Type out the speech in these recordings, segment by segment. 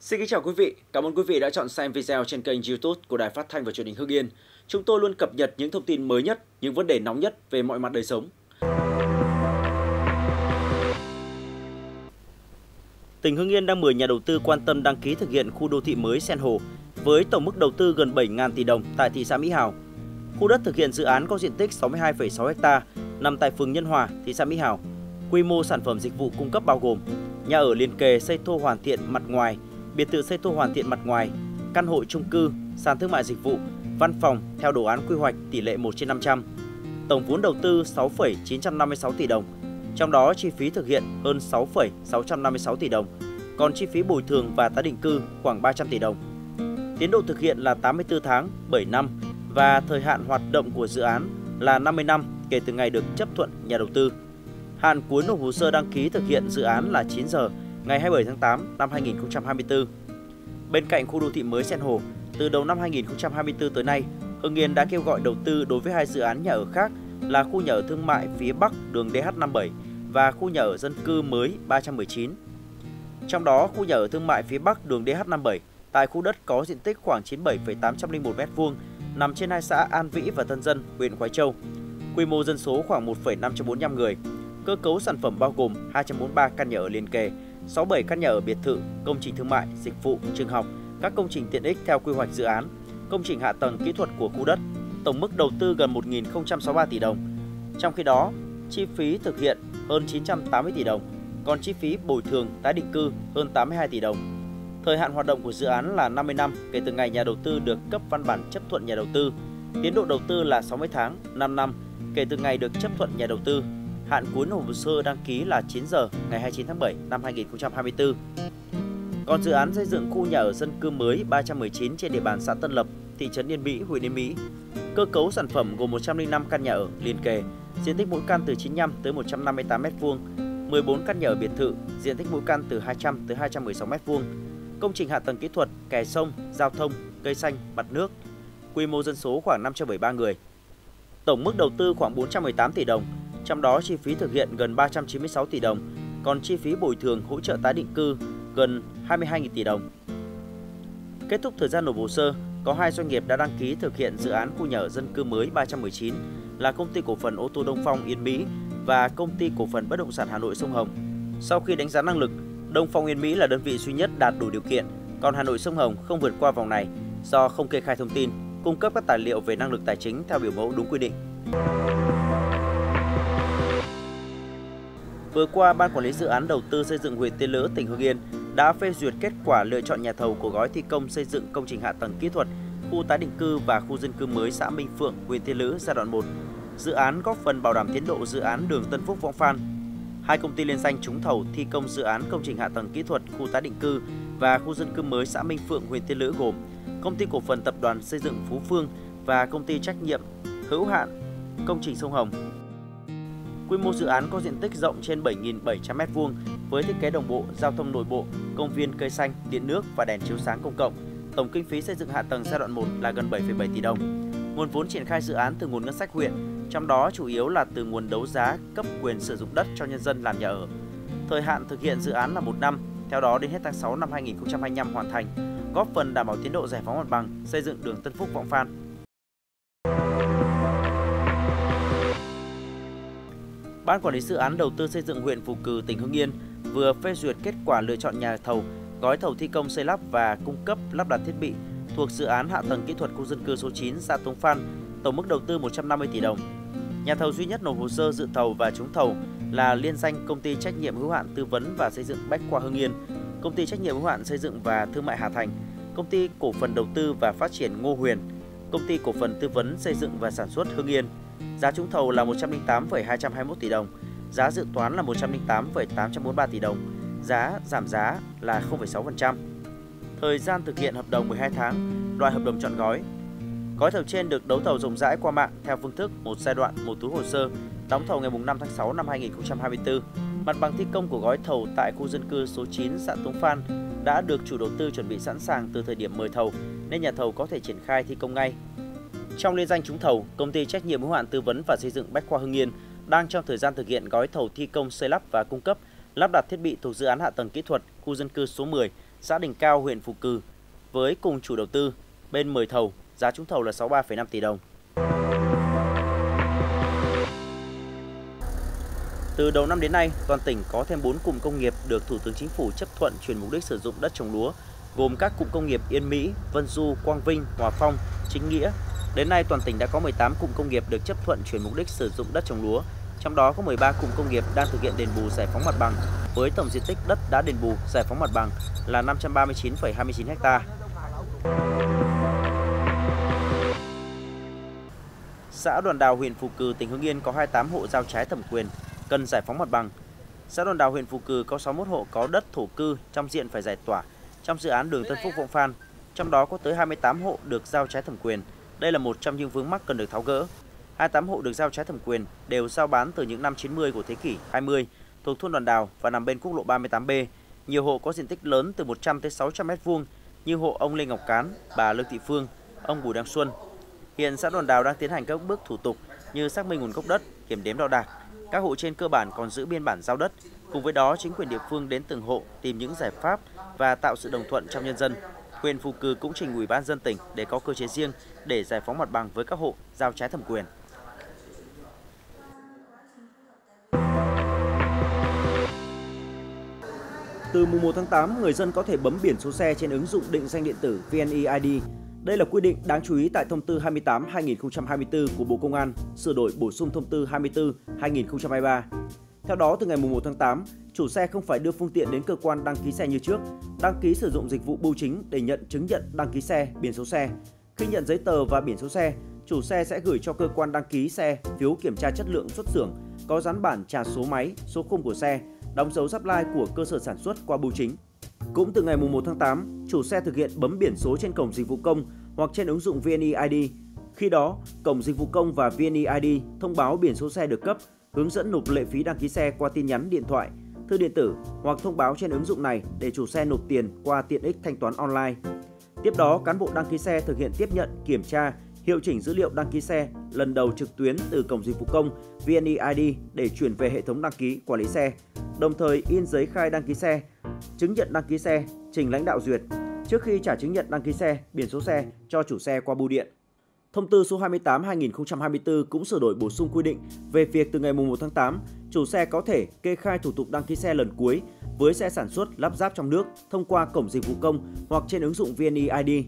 Xin kính chào quý vị, cảm ơn quý vị đã chọn xem video trên kênh YouTube của Đài Phát thanh và Truyền hình Hưng Yên. Chúng tôi luôn cập nhật những thông tin mới nhất, những vấn đề nóng nhất về mọi mặt đời sống. Tỉnh Hưng Yên đang mời nhà đầu tư quan tâm đăng ký thực hiện khu đô thị mới Sen Hồ với tổng mức đầu tư gần 7.000 tỷ đồng tại thị xã Mỹ Hào. Khu đất thực hiện dự án có diện tích 62,6 ha, nằm tại phường Nhân Hòa, thị xã Mỹ Hào. Quy mô sản phẩm dịch vụ cung cấp bao gồm nhà ở liền kề xây thô hoàn thiện mặt ngoài, biệt thự xây thô hoàn thiện mặt ngoài, căn hộ chung cư, sàn thương mại dịch vụ, văn phòng theo đồ án quy hoạch tỷ lệ 1/500. Tổng vốn đầu tư 6,956 tỷ đồng, trong đó chi phí thực hiện hơn 6,656 tỷ đồng, còn chi phí bồi thường và tái định cư khoảng 300 tỷ đồng. Tiến độ thực hiện là 84 tháng, 7 năm và thời hạn hoạt động của dự án là 50 năm kể từ ngày được chấp thuận nhà đầu tư. Hạn cuối nộp hồ sơ đăng ký thực hiện dự án là 9 giờ ngày 27 tháng 8 năm 2024. Bên cạnh khu đô thị mới Sen Hồ, từ đầu năm 2024 tới nay, Hưng Yên đã kêu gọi đầu tư đối với hai dự án nhà ở khác là khu nhà ở thương mại phía Bắc đường DH57 và khu nhà ở dân cư mới 319. Trong đó, khu nhà ở thương mại phía Bắc đường DH57 tại khu đất có diện tích khoảng 97,801 m2, nằm trên hai xã An Vĩ và Tân Dân, huyện Khoái Châu. Quy mô dân số khoảng 1,545 người. Cơ cấu sản phẩm bao gồm 243 căn nhà ở liền kề, 67 căn nhà ở biệt thự, công trình thương mại, dịch vụ, trường học, các công trình tiện ích theo quy hoạch dự án, công trình hạ tầng kỹ thuật của khu đất. Tổng mức đầu tư gần 1.063 tỷ đồng. Trong khi đó, chi phí thực hiện hơn 980 tỷ đồng, còn chi phí bồi thường tái định cư hơn 82 tỷ đồng. Thời hạn hoạt động của dự án là 50 năm kể từ ngày nhà đầu tư được cấp văn bản chấp thuận nhà đầu tư. Tiến độ đầu tư là 60 tháng, 5 năm kể từ ngày được chấp thuận nhà đầu tư. Hạn cuối nộp hồ sơ đăng ký là 9 giờ ngày 29 tháng 7 năm 2024. Còn dự án xây dựng khu nhà ở dân cư mới 319 trên địa bàn xã Tân Lập, thị trấn Yên Mỹ, huyện Yên Mỹ. Cơ cấu sản phẩm gồm 105 căn nhà ở liền kề, diện tích mỗi căn từ 95 tới 158 m2, 14 căn nhà ở biệt thự, diện tích mỗi căn từ 200 tới 216 m2. Công trình hạ tầng kỹ thuật, kè sông, giao thông, cây xanh, mặt nước. Quy mô dân số khoảng 573 người. Tổng mức đầu tư khoảng 418 tỷ đồng. Trong đó chi phí thực hiện gần 396 tỷ đồng, còn chi phí bồi thường hỗ trợ tái định cư gần 22.000 tỷ đồng. Kết thúc thời gian nộp hồ sơ, có hai doanh nghiệp đã đăng ký thực hiện dự án khu nhà ở dân cư mới 319 là Công ty Cổ phần Ô tô Đông Phong Yên Mỹ và Công ty Cổ phần Bất động sản Hà Nội Sông Hồng. Sau khi đánh giá năng lực, Đông Phong Yên Mỹ là đơn vị duy nhất đạt đủ điều kiện, còn Hà Nội Sông Hồng không vượt qua vòng này do không kê khai thông tin, cung cấp các tài liệu về năng lực tài chính theo biểu mẫu đúng quy định. Vừa qua, Ban Quản lý Dự án Đầu tư xây dựng huyện Tiên Lữ, tỉnh Hưng Yên đã phê duyệt kết quả lựa chọn nhà thầu của gói thi công xây dựng công trình hạ tầng kỹ thuật, khu tái định cư và khu dân cư mới xã Minh Phượng, huyện Tiên Lữ giai đoạn 1. Dự án góp phần bảo đảm tiến độ dự án đường Tân Phúc - Võng Phan. Hai công ty liên danh trúng thầu thi công dự án công trình hạ tầng kỹ thuật, khu tái định cư và khu dân cư mới xã Minh Phượng, huyện Tiên Lữ gồm Công ty Cổ phần Tập đoàn Xây dựng Phú Phương và Công ty Trách nhiệm hữu hạn Công trình Sông Hồng. Quy mô dự án có diện tích rộng trên 7.700 m2 với thiết kế đồng bộ, giao thông nội bộ, công viên cây xanh, điện nước và đèn chiếu sáng công cộng. Tổng kinh phí xây dựng hạ tầng giai đoạn 1 là gần 7,7 tỷ đồng. Nguồn vốn triển khai dự án từ nguồn ngân sách huyện, trong đó chủ yếu là từ nguồn đấu giá cấp quyền sử dụng đất cho nhân dân làm nhà ở. Thời hạn thực hiện dự án là 1 năm, theo đó đến hết tháng 6 năm 2025 hoàn thành, góp phần đảm bảo tiến độ giải phóng mặt bằng, xây dựng đường Tân Phúc - Võng Phan. Ban Quản lý Dự án Đầu tư xây dựng huyện Phù Cừ, tỉnh Hưng Yên vừa phê duyệt kết quả lựa chọn nhà thầu, gói thầu thi công xây lắp và cung cấp lắp đặt thiết bị thuộc dự án hạ tầng kỹ thuật khu dân cư số 9 xã Tuống Phan, tổng mức đầu tư 150 tỷ đồng. Nhà thầu duy nhất nộp hồ sơ dự thầu và trúng thầu là liên danh Công ty Trách nhiệm hữu hạn Tư vấn và Xây dựng Bách Khoa Hưng Yên, Công ty Trách nhiệm hữu hạn Xây dựng và Thương mại Hà Thành, Công ty Cổ phần Đầu tư và Phát triển Ngô Huyền, Công ty Cổ phần Tư vấn Xây dựng và Sản xuất Hưng Yên. Giá trúng thầu là 108,221 tỷ đồng, giá dự toán là 108,843 tỷ đồng, giá giảm giá là 0,6%. Thời gian thực hiện hợp đồng 12 tháng, loại hợp đồng chọn gói. Gói thầu trên được đấu thầu rộng rãi qua mạng theo phương thức một giai đoạn, một túi hồ sơ, đóng thầu ngày 5 tháng 6 năm 2024. Mặt bằng thi công của gói thầu tại khu dân cư số 9 xã Tuống Phan đã được chủ đầu tư chuẩn bị sẵn sàng từ thời điểm mời thầu, nên nhà thầu có thể triển khai thi công ngay. Trong liên danh trúng thầu, Công ty Trách nhiệm hữu hạn Tư vấn và Xây dựng Bách Khoa Hưng Yên đang trong thời gian thực hiện gói thầu thi công xây lắp và cung cấp lắp đặt thiết bị thuộc dự án hạ tầng kỹ thuật khu dân cư số 10 xã Đình Cao, huyện Phù Cừ với cùng chủ đầu tư, bên mời thầu, giá trúng thầu là 63,5 tỷ đồng. Từ đầu năm đến nay, toàn tỉnh có thêm 4 cụm công nghiệp được Thủ tướng Chính phủ chấp thuận chuyển mục đích sử dụng đất trồng lúa, gồm các cụm công nghiệp Yên Mỹ, Vân Du, Quang Vinh, Hòa Phong, Chính Nghĩa. Đến nay, toàn tỉnh đã có 18 cụm công nghiệp được chấp thuận chuyển mục đích sử dụng đất trồng lúa, trong đó có 13 cụm công nghiệp đang thực hiện đền bù giải phóng mặt bằng, với tổng diện tích đất đã đền bù giải phóng mặt bằng là 539,29 ha. Xã Đoàn Đào, huyện Phù Cừ, tỉnh Hưng Yên có 28 hộ giao trái thẩm quyền cần giải phóng mặt bằng. Xã Đoàn Đào, huyện Phù Cừ có 61 hộ có đất thổ cư trong diện phải giải tỏa trong dự án đường Tân Phúc Vọng Phan, trong đó có tới 28 hộ được giao trái thẩm quyền. Đây là một trong những vướng mắc cần được tháo gỡ. 28 hộ được giao trái thẩm quyền đều giao bán từ những năm 90 của thế kỷ 20, thuộc thôn Đoàn Đào và nằm bên quốc lộ 38B. Nhiều hộ có diện tích lớn từ 100 tới 600 m2 như hộ ông Lê Ngọc Cán, bà Lương Thị Phương, ông Bùi Đăng Xuân. Hiện xã Đoàn Đào đang tiến hành các bước thủ tục như xác minh nguồn gốc đất, kiểm đếm đo đạc. Các hộ trên cơ bản còn giữ biên bản giao đất. Cùng với đó, chính quyền địa phương đến từng hộ tìm những giải pháp và tạo sự đồng thuận trong nhân dân. Huyện Phù Cừ cũng trình Ủy ban nhân dân tỉnh để có cơ chế riêng để giải phóng mặt bằng với các hộ giao trái thẩm quyền. Từ mùng 1 tháng 8, người dân có thể bấm biển số xe trên ứng dụng định danh điện tử VNeID. Đây là quy định đáng chú ý tại Thông tư 28/2024 của Bộ Công an, sửa đổi bổ sung Thông tư 24/2023. Theo đó, từ ngày 1 tháng 8, chủ xe không phải đưa phương tiện đến cơ quan đăng ký xe như trước, đăng ký sử dụng dịch vụ bưu chính để nhận chứng nhận đăng ký xe, biển số xe. Khi nhận giấy tờ và biển số xe, chủ xe sẽ gửi cho cơ quan đăng ký xe phiếu kiểm tra chất lượng xuất xưởng, có dán bản trà số máy, số khung của xe, đóng dấu sắp lai của cơ sở sản xuất qua bưu chính. Cũng từ ngày 1 tháng 8, chủ xe thực hiện bấm biển số trên cổng dịch vụ công hoặc trên ứng dụng VNeID. Khi đó, cổng dịch vụ công và VNeID thông báo biển số xe được cấp, hướng dẫn nộp lệ phí đăng ký xe qua tin nhắn điện thoại, thư điện tử hoặc thông báo trên ứng dụng này để chủ xe nộp tiền qua tiện ích thanh toán online. Tiếp đó, cán bộ đăng ký xe thực hiện tiếp nhận, kiểm tra, hiệu chỉnh dữ liệu đăng ký xe lần đầu trực tuyến từ cổng dịch vụ công VNeID để chuyển về hệ thống đăng ký quản lý xe, đồng thời in giấy khai đăng ký xe, chứng nhận đăng ký xe, trình lãnh đạo duyệt trước khi trả chứng nhận đăng ký xe, biển số xe cho chủ xe qua bưu điện. Thông tư số 28/2024 cũng sửa đổi bổ sung quy định về việc từ ngày 1 tháng 8, chủ xe có thể kê khai thủ tục đăng ký xe lần cuối với xe sản xuất lắp ráp trong nước thông qua cổng dịch vụ công hoặc trên ứng dụng VNeID.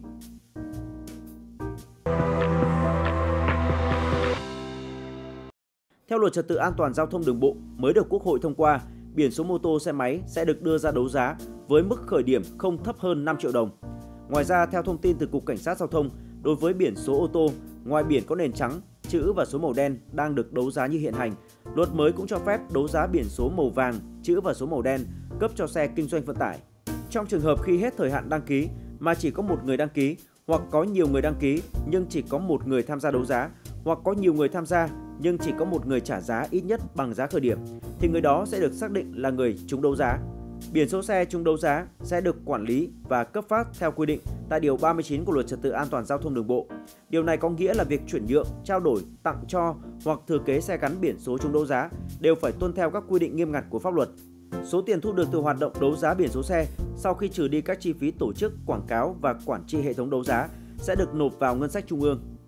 Theo Luật Trật tự an toàn giao thông đường bộ mới được Quốc hội thông qua, biển số mô tô xe máy sẽ được đưa ra đấu giá với mức khởi điểm không thấp hơn 5 triệu đồng. Ngoài ra, theo thông tin từ Cục Cảnh sát Giao thông, đối với biển số ô tô, ngoài biển có nền trắng, chữ và số màu đen đang được đấu giá như hiện hành, luật mới cũng cho phép đấu giá biển số màu vàng, chữ và số màu đen cấp cho xe kinh doanh vận tải. Trong trường hợp khi hết thời hạn đăng ký mà chỉ có một người đăng ký, hoặc có nhiều người đăng ký nhưng chỉ có một người tham gia đấu giá, hoặc có nhiều người tham gia nhưng chỉ có một người trả giá ít nhất bằng giá khởi điểm, thì người đó sẽ được xác định là người trúng đấu giá. Biển số xe trúng đấu giá sẽ được quản lý và cấp phát theo quy định tại Điều 39 của Luật Trật tự an toàn giao thông đường bộ. Điều này có nghĩa là việc chuyển nhượng, trao đổi, tặng cho hoặc thừa kế xe gắn biển số trúng đấu giá đều phải tuân theo các quy định nghiêm ngặt của pháp luật. Số tiền thu được từ hoạt động đấu giá biển số xe sau khi trừ đi các chi phí tổ chức, quảng cáo và quản trị hệ thống đấu giá sẽ được nộp vào ngân sách trung ương.